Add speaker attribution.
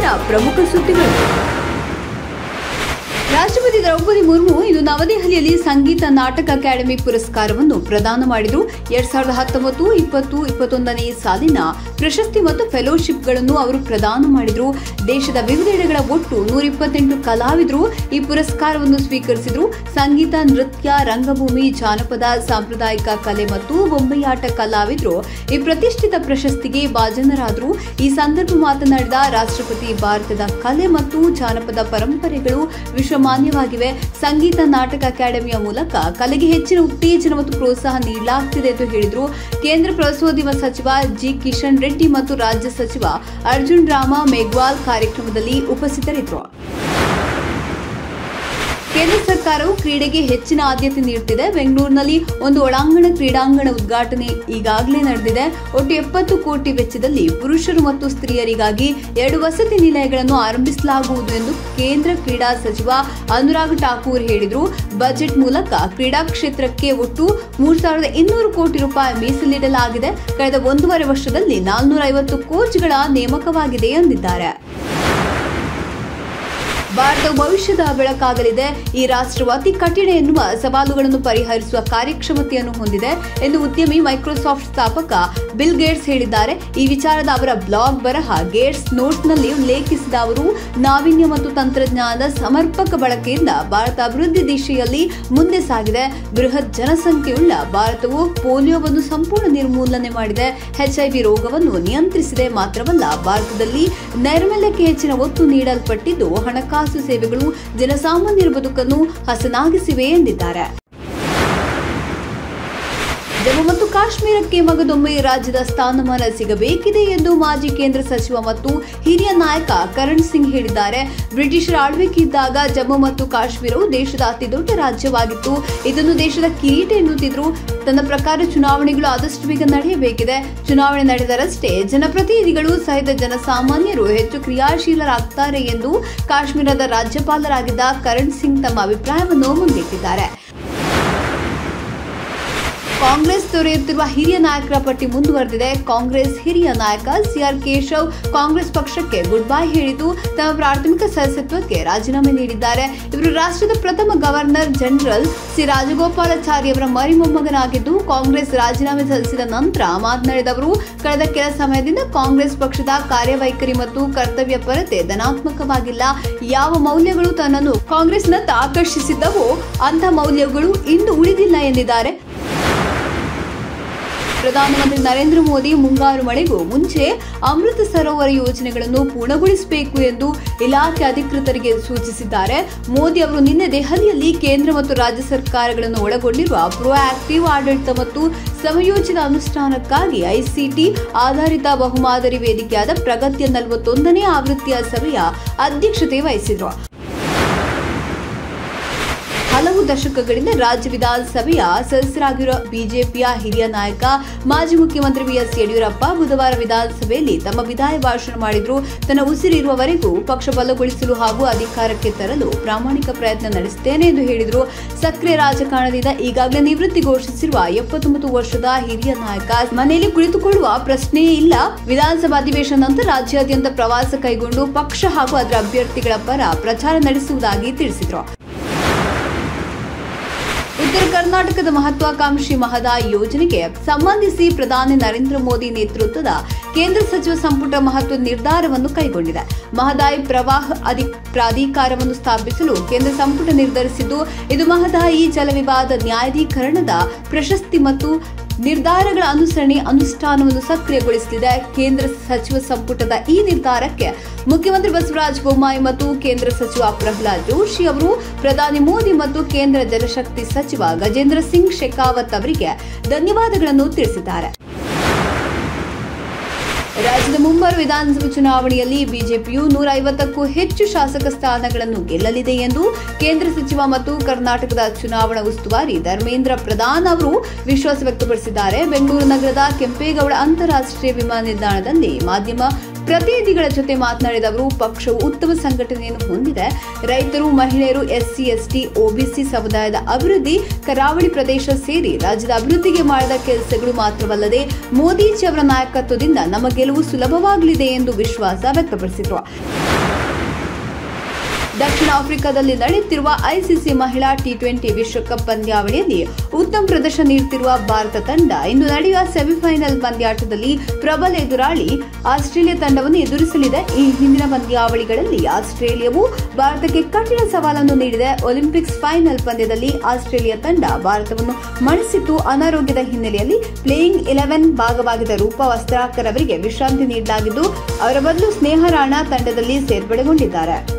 Speaker 1: ಇವತ್ತಿನ ಪ್ರಮುಖ ಸುದ್ದಿಗಳು. ರಾಷ್ಟ್ರಪತಿ ದ್ರೌಪದಿ ಮುರ್ಮು ಇಂದು ನವದೆಹಲಿಯಲ್ಲಿ ಸಂಗೀತ ನಾಟಕ ಅಕಾಡೆಮಿ ಪುರಸ್ಕಾರವನ್ನು ಪ್ರದಾನ ಮಾಡಿದರು. 2019, 20, 21ನೇ ಸಾಲಿನ ಪ್ರಶಸ್ತಿ ಮತ್ತು ಫೆಲೋಶಿಪ್ಗಳನ್ನು ಅವರು ಪ್ರದಾನ ಮಾಡಿದರು. ದೇಶದ ವಿವಿಧೆಡೆಗಳ ಒಟ್ಟು 128 ಕಲಾವಿದರು ಈ ಪುರಸ್ಕಾರವನ್ನು ಸ್ವೀಕರಿಸಿದರು. ಸಂಗೀತ, ನೃತ್ಯ, ರಂಗಭೂಮಿ, ಜಾನಪದ, ಸಾಂಪ್ರದಾಯಿಕ ಕಲೆ ಮತ್ತು ಬೊಂಬೆಯಾಟ ಕಲಾವಿದರು ಈ ಪ್ರತಿಷ್ಠಿತ ಪ್ರಶಸ್ತಿಗೆ ಭಾಜನರಾದರು. ಈ ಸಂದರ್ಭ ಮಾತನಾಡಿದ ರಾಷ್ಟ್ರಪತಿ, ಭಾರತದ ಕಲೆ ಮತ್ತು ಜಾನಪದ ಪರಂಪರೆಗಳು ವಿಶ್ವಮಾನ್ಯವಾಗಿವೆ. ಸಂಗೀತ ನಾಟಕ ಅಕಾಡೆಮಿಯ ಮೂಲಕ ಕಲೆಗೆ ಹೆಚ್ಚಿನ ಉತ್ತೇಜನ ಮತ್ತು ಪ್ರೋತ್ಸಾಹ ನೀಡಲಾಗುತ್ತಿದೆ ಎಂದು ಹೇಳಿದರು. ಕೇಂದ್ರ ಪ್ರವಾಸೋದ್ಯಮ ಸಚಿವ ಜಿ ಕಿಶನ್ ರೆಡ್ಡಿ ಮತ್ತು ರಾಜ್ಯ ಸಚಿವ ಅರ್ಜುನ್ ರಾಮ ಮೇಘ್ವಾಲ್ ಕಾರ್ಯಕ್ರಮದಲ್ಲಿ ಉಪಸ್ಥಿತರಿದ್ದರು. ಕೇಂದ್ರ ಸರ್ಕಾರವು ಕ್ರೀಡೆಗೆ ಹೆಚ್ಚಿನ ಆದ್ಯತೆ ನೀಡುತ್ತಿದೆ. ಬೆಂಗಳೂರಿನಲ್ಲಿ ಒಂದು ಒಳಾಂಗಣ ಕ್ರೀಡಾಂಗಣ ಉದ್ಘಾಟನೆ ಈಗಾಗಲೇ ನಡೆದಿದೆ. ಒಟ್ಟು 70 ಕೋಟಿ ವೆಚ್ಚದಲ್ಲಿ ಪುರುಷರು ಮತ್ತು ಸ್ತ್ರೀಯರಿಗಾಗಿ 2 ವಸತಿ ನಿಲಯಗಳನ್ನು ಆರಂಭಿಸಲಾಗುವುದು ಎಂದು ಕೇಂದ್ರ ಕ್ರೀಡಾ ಸಚಿವ ಅನುರಾಗ್ ಠಾಕೂರ್ ಹೇಳಿದರು. ಬಜೆಟ್ ಮೂಲಕ ಕ್ರೀಡಾ ಕ್ಷೇತ್ರಕ್ಕೆ ಒಟ್ಟು 3,200 ಕೋಟಿ ರೂಪಾಯಿ ಮೀಸಲಿಡಲಾಗಿದೆ. ಕಳೆದ 1.5 ವರ್ಷದಲ್ಲಿ 450 ಕೋಚ್ಗಳ ನೇಮಕವಾಗಿದೆ ಎಂದಿದ್ದಾರೆ. ಭಾರತವು ಭವಿಷ್ಯದ ಬೆಳಕಾಗಲಿದೆ. ಈ ರಾಷ್ಟ್ರವು ಅತಿ ಕಠಿಣ ಎನ್ನುವ ಸವಾಲುಗಳನ್ನು ಪರಿಹರಿಸುವ ಕಾರ್ಯಕ್ಷಮತೆಯನ್ನು ಹೊಂದಿದೆ ಎಂದು ಉದ್ಯಮಿ ಮೈಕ್ರೋಸಾಫ್ಟ್ ಸ್ಥಾಪಕ ಬಿಲ್ ಗೇಟ್ಸ್ ಹೇಳಿದ್ದಾರೆ. ಈ ವಿಚಾರದ ಅವರ ಬ್ಲಾಗ್ ಬರಹ ಗೇಟ್ಸ್ ನೋಟ್ಸ್ನಲ್ಲಿ ಉಲ್ಲೇಖಿಸಿದ ಅವರು, ನಾವೀನ್ಯ ಮತ್ತು ತಂತ್ರಜ್ಞಾನದ ಸಮರ್ಪಕ ಬಳಕೆಯಿಂದ ಭಾರತ ಅಭಿವೃದ್ಧಿ ದಿಶೆಯಲ್ಲಿ ಮುಂದೆ ಸಾಗಿದೆ. ಬೃಹತ್ ಜನಸಂಖ್ಯೆಯುಳ್ಳ ಭಾರತವು ಪೋಲಿಯೋವನ್ನು ಸಂಪೂರ್ಣ ನಿರ್ಮೂಲನೆ ಮಾಡಿದೆ. HIV ರೋಗವನ್ನು ನಿಯಂತ್ರಿಸಿದೆ. ಮಾತ್ರವಲ್ಲ, ಭಾರತದಲ್ಲಿ ನೈರ್ಮಲ್ಯಕ್ಕೆ ಹೆಚ್ಚಿನ ಒತ್ತು ನೀಡಲ್ಪಟ್ಟಿದ್ದು ಹಣಕಾಸು ಸೇವೆಗಳು ಜನಸಾಮಾನ್ಯರ ಬದುಕನ್ನು ಹಸನಾಗಿಸಿವೆ ಎಂದಿದ್ದಾರೆ. ಜಮ್ಮು ಮತ್ತು ಕಾಶ್ಮೀರಕ್ಕೆ ಮಗದೊಮ್ಮೆ ರಾಜ್ಯದ ಸ್ಥಾನಮಾನ ಸಿಗಬೇಕಿದೆ ಎಂದು ಮಾಜಿ ಕೇಂದ್ರ ಸಚಿವ ಮತ್ತು ಹಿರಿಯ ನಾಯಕ ಕರಣ್ ಸಿಂಗ್ ಹೇಳಿದ್ದಾರೆ. ಬ್ರಿಟಿಷರ ಆಳ್ವಿಕೆ ಇದ್ದಾಗ ಜಮ್ಮು ಮತ್ತು ಕಾಶ್ಮೀರವು ದೇಶದ ಅತಿದೊಡ್ಡ ರಾಜ್ಯವಾಗಿತ್ತು. ಇದನ್ನು ದೇಶದ ಕಿರೀಟ ಎನ್ನುತ್ತಿದ್ರು. ತನ್ನ ಪ್ರಕಾರ ಚುನಾವಣೆಗಳು ಆದಷ್ಟು ಬೇಗ ನಡೆಯಬೇಕಿದೆ. ಚುನಾವಣೆ ನಡೆದರಷ್ಟೇ ಜನಪ್ರತಿನಿಧಿಗಳು ಸಹಿತ ಜನಸಾಮಾನ್ಯರು ಹೆಚ್ಚು ಕ್ರಿಯಾಶೀಲರಾಗುತ್ತಾರೆ ಎಂದು ಕಾಶ್ಮೀರದ ರಾಜ್ಯಪಾಲರಾಗಿದ್ದ ಕರಣ್ ಸಿಂಗ್ ತಮ್ಮ ಅಭಿಪ್ರಾಯವನ್ನು ಮುಂದಿಟ್ಟಿದ್ದಾರೆ. ಕಾಂಗ್ರೆಸ್ ತೊರೆಯುತ್ತಿರುವ ಹಿರಿಯ ನಾಯಕರ ಪಟ್ಟಿ ಮುಂದುವರೆದಿದೆ. ಕಾಂಗ್ರೆಸ್ ಹಿರಿಯ ನಾಯಕ ಸಿಆರ್ ಕೇಶವ್ ಕಾಂಗ್ರೆಸ್ ಪಕ್ಷಕ್ಕೆ ಗುಡ್ ಬೈ ಹೇಳಿದ್ದು ತಮ್ಮ ಪ್ರಾಥಮಿಕ ಸದಸ್ಯತ್ವಕ್ಕೆ ರಾಜೀನಾಮೆ ನೀಡಿದ್ದಾರೆ. ಇವರು ರಾಷ್ಟ್ರದ ಪ್ರಥಮ ಗವರ್ನರ್ ಜನರಲ್ ಸಿ ರಾಜಗೋಪಾಲಾಚಾರಿ ಅವರ ಮರಿಮೊಮ್ಮಗನಾಗಿದ್ದು, ಕಾಂಗ್ರೆಸ್ ರಾಜೀನಾಮೆ ಸಲ್ಲಿಸಿದ ನಂತರ ಮಾತನಾಡಿದ ಅವರು, ಕಳೆದ ಕೆಲ ಸಮಯದಿಂದ ಕಾಂಗ್ರೆಸ್ ಪಕ್ಷದ ಕಾರ್ಯವೈಖರಿ ಮತ್ತು ಕರ್ತವ್ಯ ಪರತೆ ಧನಾತ್ಮಕವಾಗಿಲ್ಲ. ಯಾವ ಮೌಲ್ಯಗಳು ತನ್ನನ್ನು ಕಾಂಗ್ರೆಸ್ನತ್ತ ಆಕರ್ಷಿಸಿದ್ದವೋ ಅಂಥ ಮೌಲ್ಯಗಳು ಇಂದು ಉಳಿದಿಲ್ಲ ಎಂದಿದ್ದಾರೆ. ಪ್ರಧಾನಮಂತ್ರಿ ನರೇಂದ್ರ ಮೋದಿ ಮುಂಗಾರು ಮಳೆಗೂ ಮುಂಚೆ ಅಮೃತ ಸರೋವರ ಯೋಜನೆಗಳನ್ನು ಪೂರ್ಣಗೊಳಿಸಬೇಕು ಎಂದು ಇಲಾಖೆ ಅಧಿಕೃತರಿಗೆ ಸೂಚಿಸಿದ್ದಾರೆ. ಮೋದಿ ಅವರು ನಿನ್ನೆ ದೆಹಲಿಯಲ್ಲಿ ಕೇಂದ್ರ ಮತ್ತು ರಾಜ್ಯ ಸರ್ಕಾರಗಳನ್ನು ಒಳಗೊಂಡಿರುವ ಪ್ರೊಆಕ್ಟಿವ್ ಆಡಳಿತ ಮತ್ತು ಸಮಯೋಚಿತ ಅನುಷ್ಠಾನಕ್ಕಾಗಿ ಐಸಿಟಿ ಆಧಾರಿತ ಬಹುಮಾದರಿ ವೇದಿಕೆಯಾದ ಪ್ರಗತಿಯ 41ನೇ ಆವೃತ್ತಿಯ ಸಭೆಯ ಅಧ್ಯಕ್ಷತೆ ವಹಿಸಿದರು. ಹಲವು ದಶಕಗಳಿಂದ ರಾಜ್ಯ ವಿಧಾನಸಭೆಯ ಸದಸ್ಯರಾಗಿರುವ ಬಿಜೆಪಿಯ ಹಿರಿಯ ನಾಯಕ ಮಾಜಿ ಮುಖ್ಯಮಂತ್ರಿ ಬಿಎಸ್ ಯಡಿಯೂರಪ್ಪ ಬುಧವಾರ ವಿಧಾನಸಭೆಯಲ್ಲಿ ತಮ್ಮ ವಿದಾಯ ಭಾಷಣ ಮಾಡಿದರು. ತನ್ನ ಉಸಿರಿರುವವರೆಗೂ ಪಕ್ಷ ಬಲಗೊಳಿಸಲು ಹಾಗೂ ಅಧಿಕಾರಕ್ಕೆ ತರಲು ಪ್ರಾಮಾಣಿಕ ಪ್ರಯತ್ನ ನಡೆಸುತ್ತೇನೆ ಎಂದು ಹೇಳಿದರು. ಸಕ್ರಿಯ ರಾಜಕಾರಣದಿಂದ ಈಗಾಗಲೇ ನಿವೃತ್ತಿ ಘೋಷಿಸಿರುವ 79 ವರ್ಷದ ಹಿರಿಯ ನಾಯಕ ಮನೆಯಲ್ಲಿ ಕುಳಿತುಕೊಳ್ಳುವ ಪ್ರಶ್ನೆಯೇ ಇಲ್ಲ. ವಿಧಾನಸಭಾ ಅಧಿವೇಶನ ನಂತರ ರಾಜ್ಯಾದ್ಯಂತ ಪ್ರವಾಸ ಕೈಗೊಂಡು ಪಕ್ಷ ಹಾಗೂ ಅದರ ಅಭ್ಯರ್ಥಿಗಳ ಪರ ಪ್ರಚಾರ ನಡೆಸುವುದಾಗಿ ತಿಳಿಸಿದರು. ಉತ್ತರ ಕರ್ನಾಟಕದ ಮಹತ್ವಾಕಾಂಕ್ಷಿ ಮಹದಾಯಿ ಯೋಜನೆಗೆ ಸಂಬಂಧಿಸಿ ಪ್ರಧಾನಿ ನರೇಂದ್ರ ಮೋದಿ ನೇತೃತ್ವದ ಕೇಂದ್ರ ಸಚಿವ ಸಂಪುಟ ಮಹತ್ವದ ನಿರ್ಧಾರವನ್ನು ಕೈಗೊಂಡಿದೆ. ಮಹದಾಯಿ ಪ್ರವಾಹ ಪ್ರಾಧಿಕಾರವನ್ನು ಸ್ಥಾಪಿಸಲು ಕೇಂದ್ರ ಸಂಪುಟ ನಿರ್ಧರಿಸಿದ್ದು, ಇದು ಮಹದಾಯಿ ಜಲವಿವಾದ ನ್ಯಾಯಾಧೀಕರಣದ ಪ್ರಶಸ್ತಿ ಮತ್ತು ನಿರ್ಧಾರಗಳ ಅನುಷ್ಠಾನವನ್ನು ಸಕ್ರಿಯಗೊಳಿಸಲಿದೆ. ಕೇಂದ್ರ ಸಚಿವ ಸಂಪುಟದ ಈ ನಿರ್ಧಾರಕ್ಕೆ ಮುಖ್ಯಮಂತ್ರಿ ಬಸವರಾಜ ಬೊಮ್ಮಾಯಿ ಮತ್ತು ಕೇಂದ್ರ ಸಚಿವ ಪ್ರಹ್ಲಾದ್ ಜೋಶಿ ಅವರು ಪ್ರಧಾನಿ ಮೋದಿ ಮತ್ತು ಕೇಂದ್ರ ಜಲಶಕ್ತಿ ಸಚಿವ ಗಜೇಂದ್ರ ಸಿಂಗ್ ಶೆಖಾವತ್ ಅವರಿಗೆ ಧನ್ಯವಾದಗಳನ್ನು ತಿಳಿಸಿದ್ದಾರೆ. ರಾಜ್ಯದ ಮುಂಬರುವ ವಿಧಾನಸಭಾ ಚುನಾವಣೆಯಲ್ಲಿ ಬಿಜೆಪಿಯು 150ಕ್ಕೂ ಹೆಚ್ಚು ಶಾಸಕ ಸ್ಥಾನಗಳನ್ನು ಗೆಲ್ಲಲಿದೆ ಎಂದು ಕೇಂದ್ರ ಸಚಿವ ಮತ್ತು ಕರ್ನಾಟಕದ ಚುನಾವಣಾ ಉಸ್ತುವಾರಿ ಧರ್ಮೇಂದ್ರ ಪ್ರಧಾನ್ ಅವರು ವಿಶ್ವಾಸ ವ್ಯಕ್ತಪಡಿಸಿದ್ದಾರೆ. ಬೆಂಗಳೂರು ನಗರದ ಕೆಂಪೇಗೌಡ ಅಂತಾರಾಷ್ಟ್ರೀಯ ವಿಮಾನ ನಿಲ್ದಾಣದಲ್ಲಿ ಮಾಧ್ಯಮ ಪ್ರತಿನಿಧಿಗಳ ಜೊತೆ ಮಾತನಾಡಿದ ಅವರು, ಪಕ್ಷವು ಉತ್ತಮ ಸಂಘಟನೆಯನ್ನು ಹೊಂದಿದೆ. ರೈತರು, ಮಹಿಳೆಯರು, ಎಸ್ಸಿ, ಎಸ್ಟಿ, ಒಬಿಸಿ ಸಮುದಾಯದ ಅಭಿವೃದ್ಧಿ, ಕರಾವಳಿ ಪ್ರದೇಶ ಸೇರಿ ರಾಜ್ಯದ ಅಭಿವೃದ್ಧಿಗೆ ಮಾಡಿದ ಕೆಲಸಗಳು ಮಾತ್ರವಲ್ಲದೆ ಮೋದಿಜಿ ಅವರ ನಾಯಕತ್ವದಿಂದ ನಮ್ಮ ಗೆಲುವು ಸುಲಭವಾಗಲಿದೆ ಎಂದು ವಿಶ್ವಾಸ ವ್ಯಕ್ತಪಡಿಸಿದರು. ದಕ್ಷಿಣ ಆಫ್ರಿಕಾದಲ್ಲಿ ನಡೆಯುತ್ತಿರುವ ಐಸಿಸಿ ಮಹಿಳಾ ಟಿ20 ವಿಶ್ವಕಪ್ ಪಂದ್ಯಾವಳಿಯಲ್ಲಿ ಉತ್ತಮ ಪ್ರದರ್ಶನ ನೀಡುತ್ತಿರುವ ಭಾರತ ತಂಡ ಇಂದು ನಡೆಯುವ ಸೆಮಿಫೈನಲ್ ಪಂದ್ಯಾಟದಲ್ಲಿ ಪ್ರಬಲ ಎದುರಾಳಿ ಆಸ್ಟ್ರೇಲಿಯಾ ತಂಡವನ್ನು ಎದುರಿಸಲಿದೆ. ಈ ಹಿಂದಿನ ಪಂದ್ಯಾವಳಿಗಳಲ್ಲಿ ಆಸ್ಟ್ರೇಲಿಯಾವು ಭಾರತಕ್ಕೆ ಕಠಿಣ ಸವಾಲನ್ನು ನೀಡಿದೆ. ಒಲಿಂಪಿಕ್ಸ್ ಫೈನಲ್ ಪಂದ್ಯದಲ್ಲಿ ಆಸ್ಟ್ರೇಲಿಯಾ ತಂಡ ಭಾರತವನ್ನು ಮಣಿಸಿತ್ತು. ಅನಾರೋಗ್ಯದ ಹಿನ್ನೆಲೆಯಲ್ಲಿ ಪ್ಲೇಯಿಂಗ್ 11 ಭಾಗವಾಗಿದ್ದ ರೂಪಾ ವಸ್ತ್ರಾಕರ್ ಅವರಿಗೆ ವಿಶ್ರಾಂತಿ ನೀಡಲಾಗಿದ್ದು, ಅವರ ಬದಲು ಸ್ನೇಹ ರಾಣಾ ತಂಡದಲ್ಲಿ ಸೇರ್ಪಡೆಗೊಂಡಿದ್ದಾರೆ.